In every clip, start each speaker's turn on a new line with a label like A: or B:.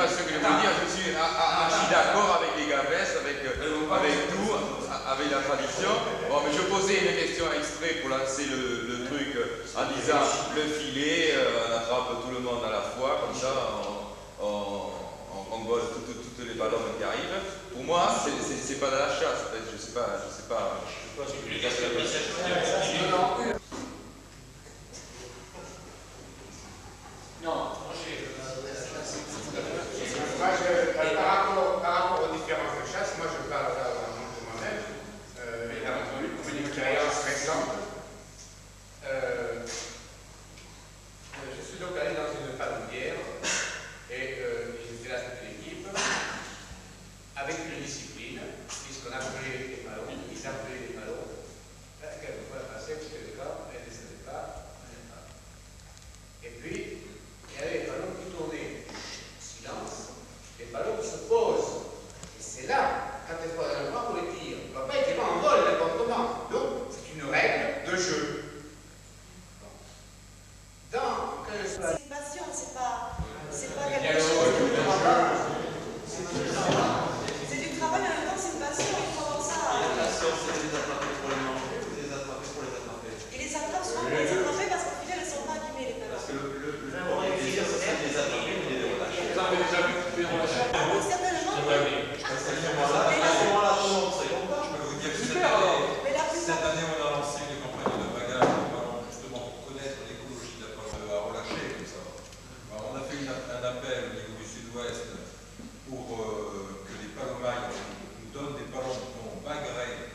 A: ce que je veux dire, je suis archi d'accord avec les Gavès, avec tout, avec la tradition. Bon, mais je posais une question exprès pour lancer le truc en disant le filet, on attrape tout le monde à la fois, comme ça on vole toutes les ballons qui arrivent. Pour moi, c'est pas de la chasse, en fait, je sais pas.
B: Non.
C: Par rapport aux différences de chasse, moi je parle là de moi-même, pour une expérience récente. Je suis donc allé dans une palonnière et j'étais là toute l'équipe avec une discipline, puisqu'on appelait les ballons, ils appelaient les ballons. Quelquefois elle passait, parce que les gars, elle ne descendait pas, et puis il y avait les ballons qui tournaient. Silence, les ballons se posent. Et c'est là, quand elles posent un endroit pour les tirs. On ne va pas être en vol n'importe comment. Donc, c'est une règle de jeu.
D: C'est une passion, c'est pas quelque chose. C'est du travail, en même temps, c'est une passion, il faut avoir ça.
E: La passion, c'est de les attraper pour les manger, de les attraper pour les attraper.
D: Et les attrapes, souvent, on les attraper parce qu'au final, elles ne sont pas abîmées, les ballons.
E: Parce que le premier plaisir, c'est de les attraper et de les relâcher.
B: Vous avez déjà vu couper en lâcher?
D: Oui, certainement.
E: À ce moment-là, tout le monde serait content. Je peux vous dire que cette année, on a lancé une campagne de bagage de ballons justement pour connaître l'écologie de la ballon à relâcher comme ça. Alors, on a fait un appel au niveau du sud-ouest pour que les palomailles nous donnent des ballons non bagarrés.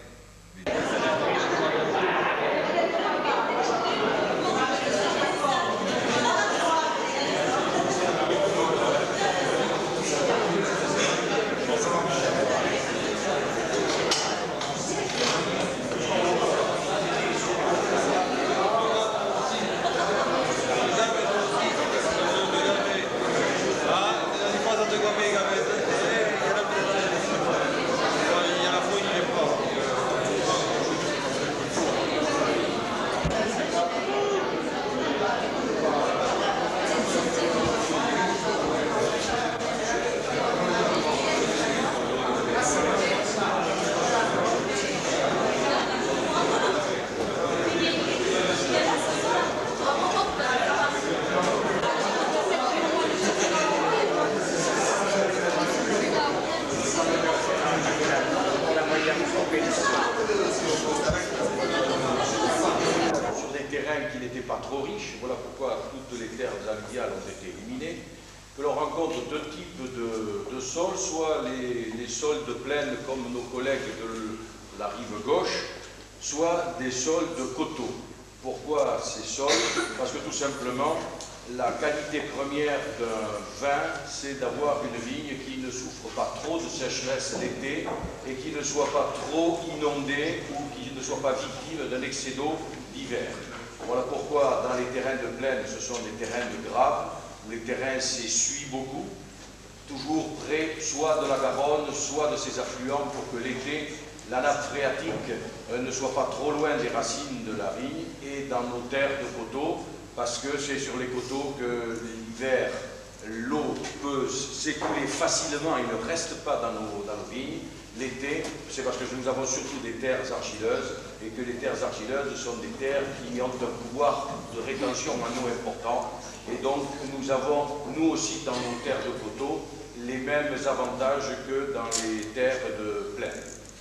F: Sur des terrains qui n'étaient pas trop riches, voilà pourquoi toutes les terres alluviales ont été éliminées, que l'on rencontre deux types de sols, soit les sols de plaine comme nos collègues de la rive gauche, soit des sols de coteaux. Pourquoi ces sols? Parce que tout simplement, la qualité première d'un vin, c'est d'avoir une vigne qui ne souffre pas trop de sécheresse l'été et qui ne soit pas trop inondée ou qui ne soit pas victime d'un excès d'eau d'hiver. Voilà pourquoi dans les terrains de plaine, ce sont des terrains de graves, où les terrains s'essuient beaucoup, toujours près soit de la Garonne, soit de ses affluents, pour que l'été, la nappe phréatique ne soit pas trop loin des racines de la vigne, et dans nos terres de coteaux, parce que c'est sur les coteaux que l'hiver, l'eau peut s'écouler facilement et ne reste pas dans nos vignes. L'été, c'est parce que nous avons surtout des terres argileuses, et que les terres argileuses sont des terres qui ont un pouvoir de rétention en eau important, et donc nous avons, nous aussi, dans nos terres de coteaux, les mêmes avantages que dans les terres de plaine.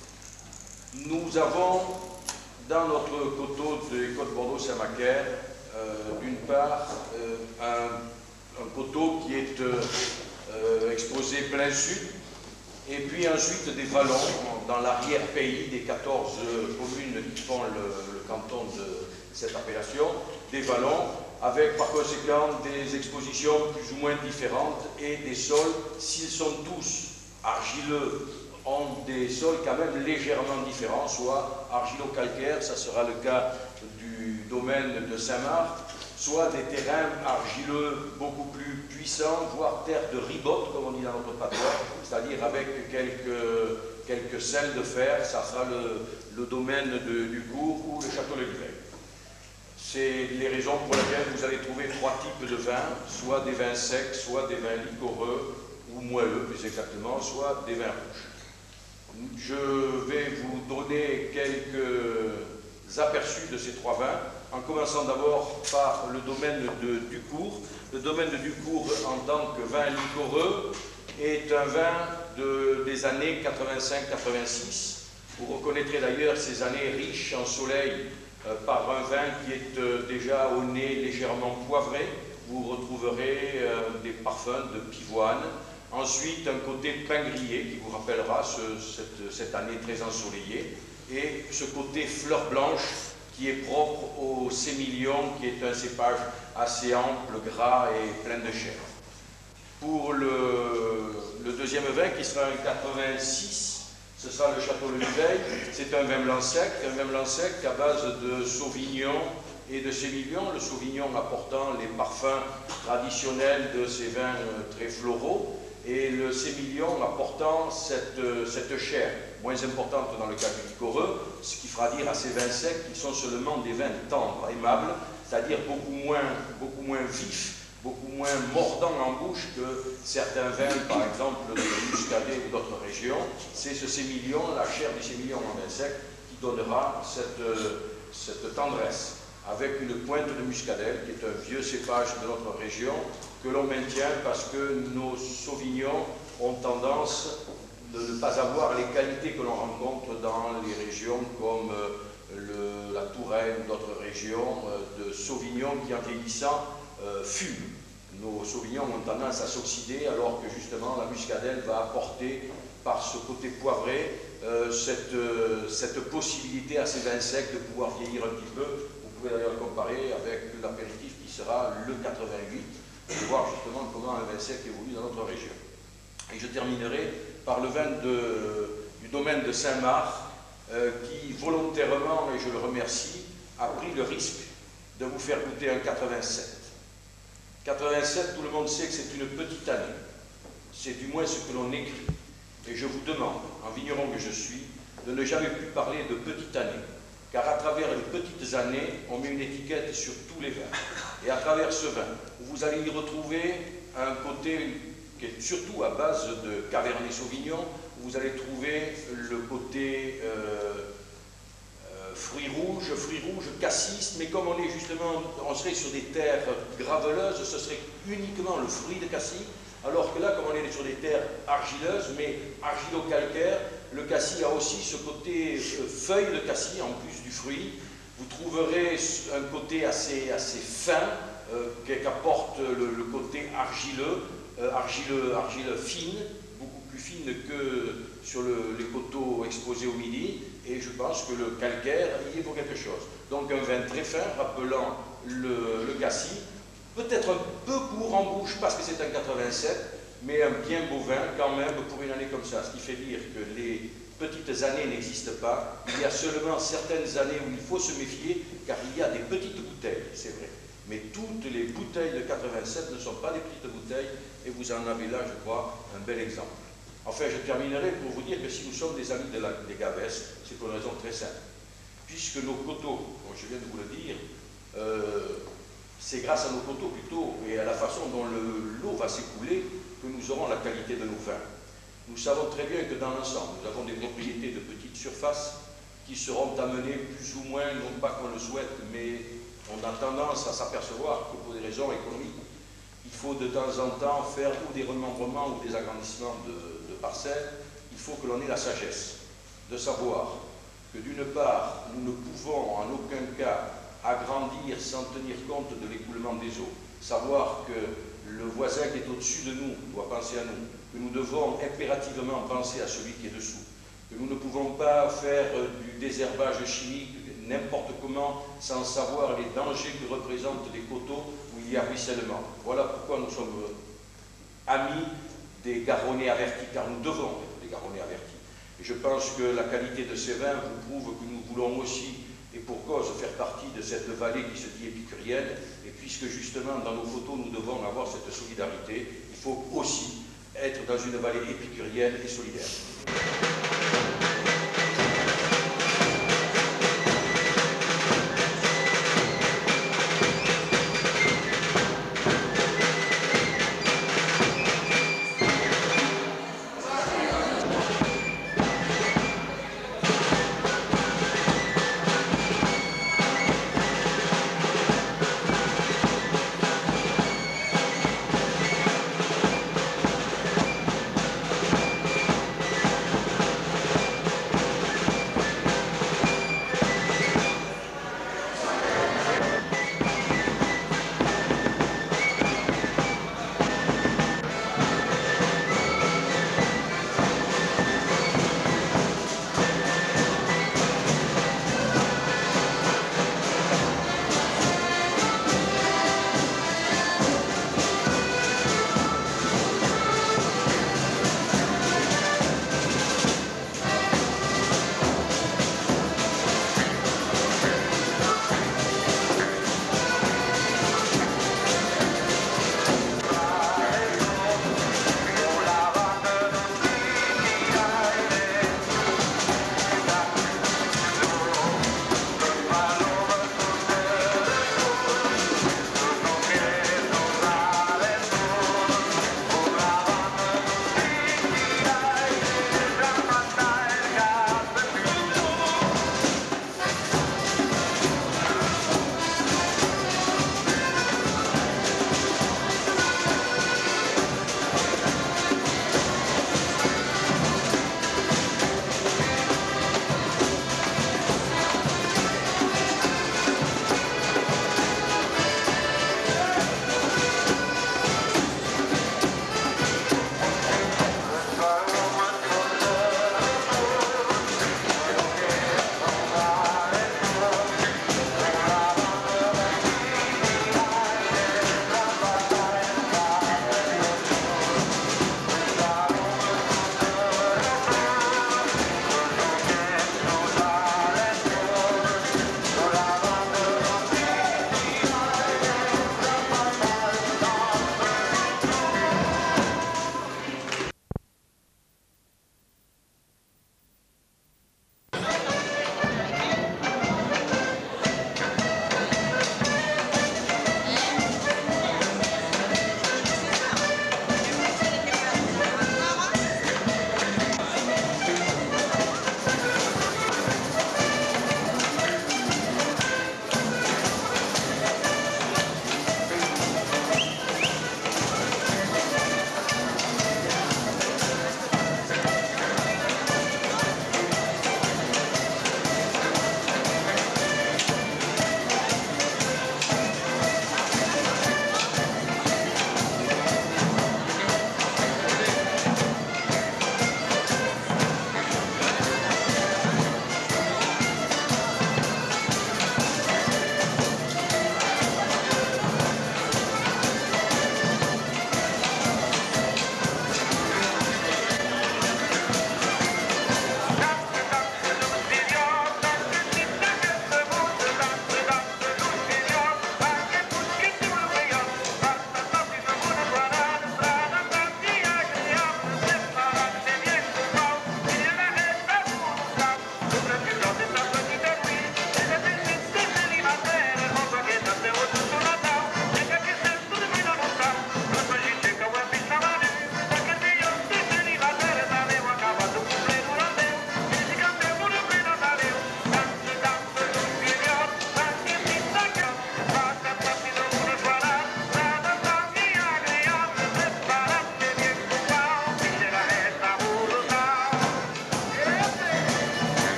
F: Nous avons, dans notre coteau des Côtes-Bordeaux-Saint-Macaire, d'une part, un coteau qui est exposé plein sud, et puis ensuite des vallons dans l'arrière-pays des 14 communes qui font le canton de cette appellation, des vallons avec par conséquent des expositions plus ou moins différentes et des sols, s'ils sont tous argileux, ont des sols quand même légèrement différents, soit argilo-calcaire, ça sera le cas du domaine de Saint-Marc, soit des terrains argileux beaucoup plus puissants, voire terre de ribote, comme on dit dans notre patois, c'est-à-dire avec quelques sels de fer, ça sera le domaine du Gour ou le château de Grès. C'est les raisons pour lesquelles vous allez trouver trois types de vins, soit des vins secs, soit des vins liquoreux, ou ou moelleux plus exactement, soit des vins rouges. Je vais vous donner quelques aperçus de ces trois vins, en commençant d'abord par le domaine de Ducourt. Le domaine de Ducourt, en tant que vin liquoreux, est un vin des années 85-86. Vous reconnaîtrez d'ailleurs ces années riches en soleil par un vin qui est déjà au nez légèrement poivré. Vous retrouverez des parfums de pivoine. Ensuite, un côté pain grillé qui vous rappellera cette année très ensoleillée. Et ce côté fleur blanche qui est propre au Sémillon, qui est un cépage assez ample, gras et plein de chair. Pour le deuxième vin, qui sera un 86, ce sera le Château Le Vieil. C'est un vin blanc sec à base de Sauvignon et de Sémillon. Le Sauvignon apportant les parfums traditionnels de ces vins très floraux, et le Sémillon apportant cette chair moins importante dans le cas du liquoreux, ce qui fera dire à ces vins secs qu'ils sont seulement des vins tendres, aimables, c'est-à-dire beaucoup moins vifs, beaucoup moins mordants en bouche que certains vins, par exemple de Muscadet ou d'autres régions. C'est ce Sémillon, la chair du Sémillon en vin sec, qui donnera cette tendresse, avec une pointe de muscadelle, qui est un vieux cépage de notre région, que l'on maintient parce que nos sauvignons ont tendance de ne pas avoir les qualités que l'on rencontre dans les régions comme la Touraine ou d'autres régions de sauvignons qui, en vieillissant, fument. Nos sauvignons ont tendance à s'oxyder, alors que justement la muscadelle va apporter, par ce côté poivré, cette possibilité à ces vins secs de pouvoir vieillir un petit peu. Vous pouvez d'ailleurs le comparer avec l'apéritif qui sera le 88, et voir justement comment un vin sec évolue dans notre région. Et je terminerai par le vin du domaine de Saint-Marc, qui volontairement, et je le remercie, a pris le risque de vous faire goûter un 87. 87, tout le monde sait que c'est une petite année. C'est du moins ce que l'on écrit. Et je vous demande, en vigneron que je suis, de ne jamais plus parler de petite année. Car à travers les petites années, on met une étiquette sur tous les vins. Et à travers ce vin, vous allez y retrouver un côté qui est surtout à base de Cabernet Sauvignon, où vous allez trouver le côté fruits rouges, cassis, mais comme on serait sur des terres graveleuses, ce serait uniquement le fruit de cassis, alors que là, comme on est sur des terres argileuses, mais argilo-calcaires, le cassis a aussi ce côté feuille de cassis en plus du fruit. Vous trouverez un côté assez fin qu'apporte le côté argile fine, beaucoup plus fine que sur les coteaux exposés au midi, et je pense que le calcaire y est pour quelque chose. Donc un vin très fin, rappelant le cassis, peut-être un peu court en bouche parce que c'est un 87, mais un bien beau vin quand même pour une année comme ça, ce qui fait dire que les petites années n'existent pas. Il y a seulement certaines années où il faut se méfier, car il y a des petites bouteilles, c'est vrai. Mais toutes les bouteilles de 87 ne sont pas des petites bouteilles, et vous en avez là, je crois, un bel exemple. Enfin, je terminerai pour vous dire que si nous sommes des amis des Gavès, c'est pour une raison très simple. Puisque nos coteaux, comme je viens de vous le dire, c'est grâce à nos coteaux plutôt, et à la façon dont l'eau va s'écouler, que nous aurons la qualité de nos vins. Nous savons très bien que dans l'ensemble, nous avons des propriétés de petite surface qui seront amenées plus ou moins, non pas qu'on le souhaite, mais on a tendance à s'apercevoir que pour des raisons économiques, il faut de temps en temps faire ou des remembrements ou des agrandissements de parcelles. Il faut que l'on ait la sagesse de savoir que d'une part, nous ne pouvons en aucun cas agrandir sans tenir compte de l'écoulement des eaux. Savoir que le voisin qui est au-dessus de nous doit penser à nous, que nous devons impérativement penser à celui qui est dessous, que nous ne pouvons pas faire du désherbage chimique n'importe comment sans savoir les dangers que représentent des coteaux où il y a ruissellement. Voilà pourquoi nous sommes amis des garronnets avertis, car nous devons être des garronnets avertis. Et je pense que la qualité de ces vins vous prouve que nous voulons aussi, et pour cause, faire partie de cette vallée qui se dit épicurienne. Et puisque justement dans nos coteaux nous devons avoir cette solidarité, il faut aussi être dans une vallée épicurienne et solidaire.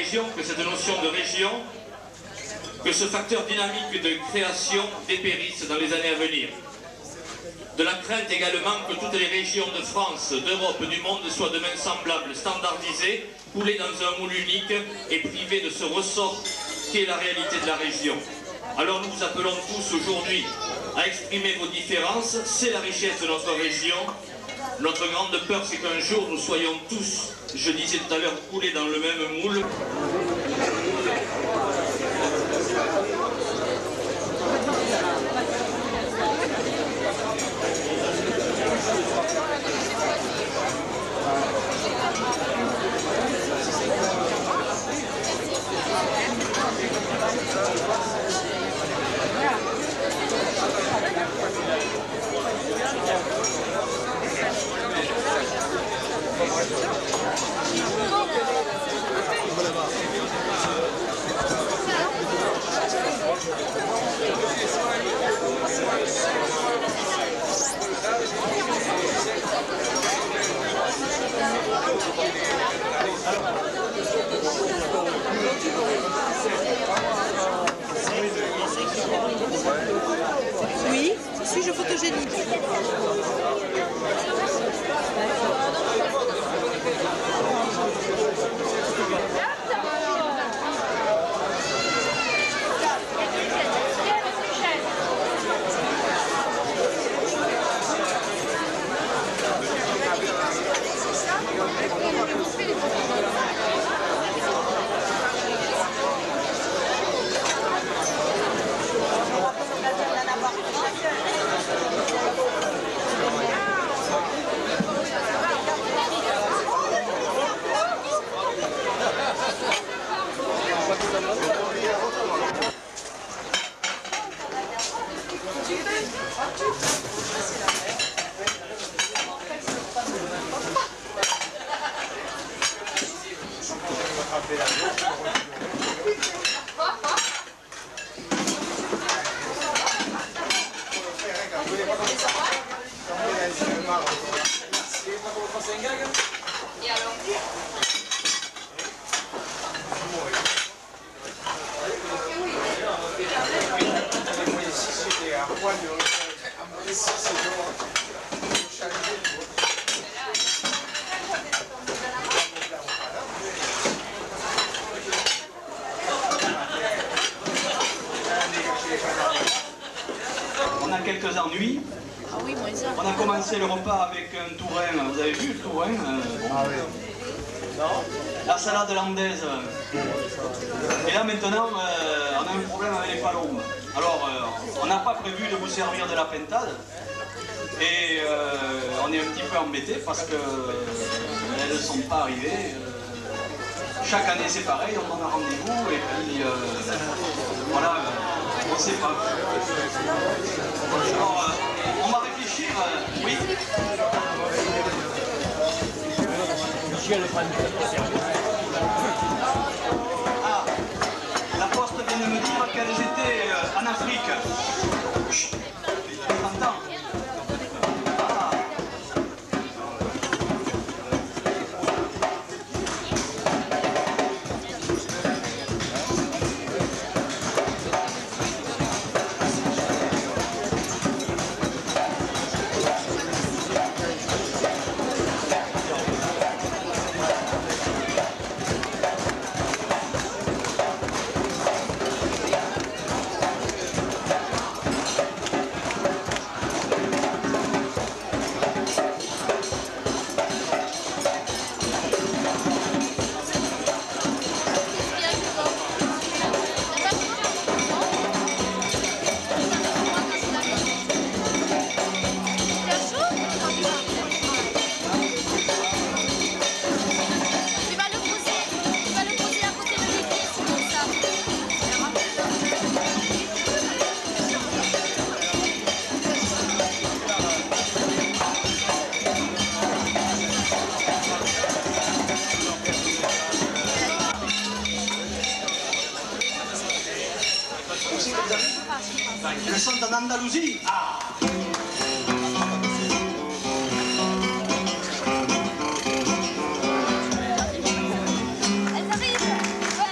G: région, que cette notion de région, que ce facteur dynamique de création dépérisse dans les années à venir. De la crainte également que toutes les régions de France, d'Europe, du monde soient demain semblables, standardisées, coulées dans un moule unique et privées de ce ressort qui est la réalité de la région. Alors nous vous appelons tous aujourd'hui à exprimer vos différences, c'est la richesse de notre région. Notre grande peur, c'est qu'un jour nous soyons tous, je disais tout à l'heure, coulés dans le même moule.
D: Oui, suis-je photogénique?
H: Et alors?
G: On a quelques ennuis.
D: Ah oui, moins ça.
G: On a commencé le repas avec un tourin, vous avez vu le tourin
I: Ah oui.
G: La salade landaise. Et là maintenant, on a un problème avec les palombes. Alors, on n'a pas prévu de vous servir de la pintade. Et on est un petit peu embêté parce qu'elles ne sont pas arrivées. Chaque année c'est pareil, on en a rendez-vous et puis voilà, on ne sait pas. Alors, on va réfléchir, oui. Ah, la poste vient de me dire qu'elles étaient en Afrique. Chut, on t'entend. Ah. Elles sont en Andalousie. Ah.
H: Elles arrivent.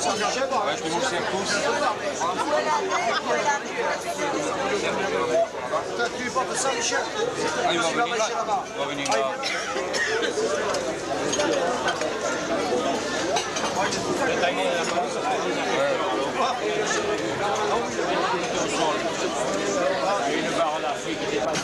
I: te montrer un pouce. Tu portes Saint-Michel. Ah, il va venir là. Il va venir là. Une barre là, qui dépasse.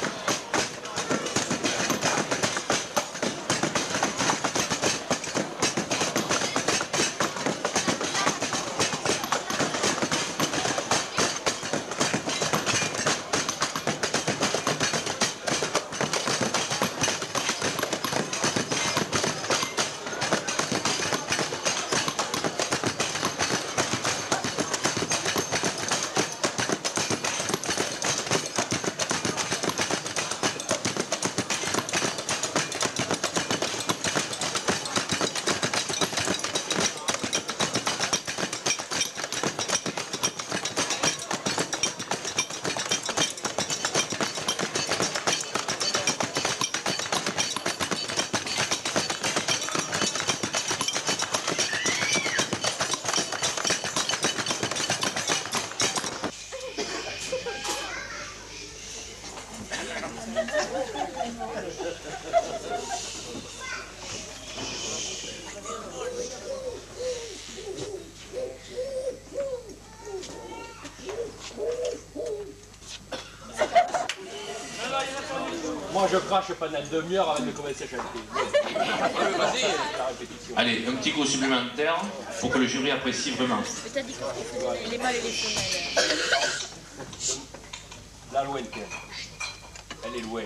H: Moi je crache pendant une demi-heure avant de commencer à chanter.
G: Allez, un petit coup supplémentaire pour que le jury apprécie vraiment.
J: Mais t'as dit qu'il faut les mâles et les femelles.
H: Là loin, elle est loin.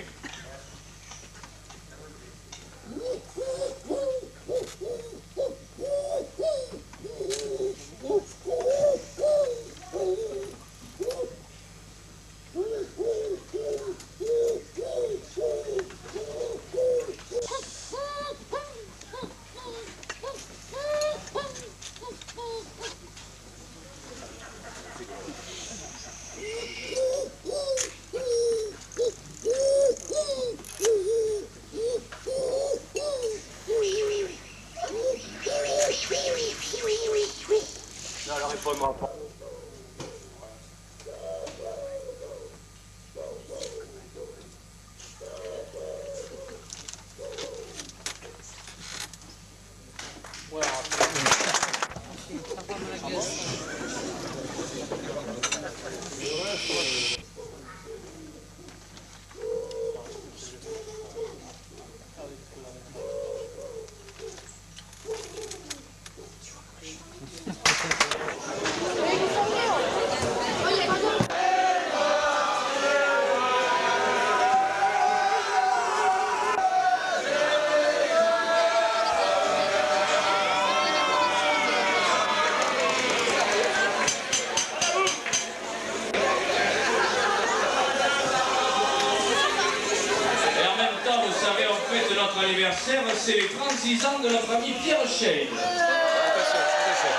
G: C'est les 36 ans de notre ami Pierre Shade.
I: Attention, attention.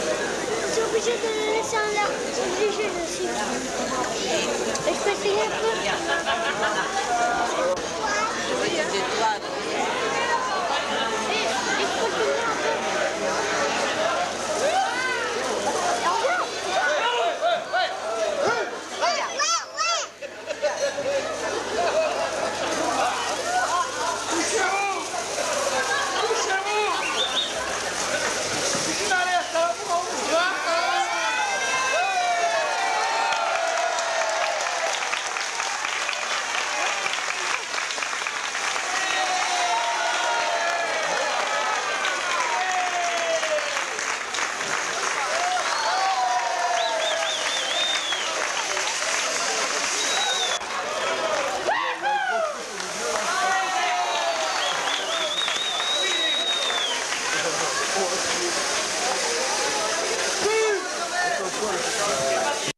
J: Je suis obligée de le laisser en l'air. Je suis obligée, je suis. Et je peux essayer un peu.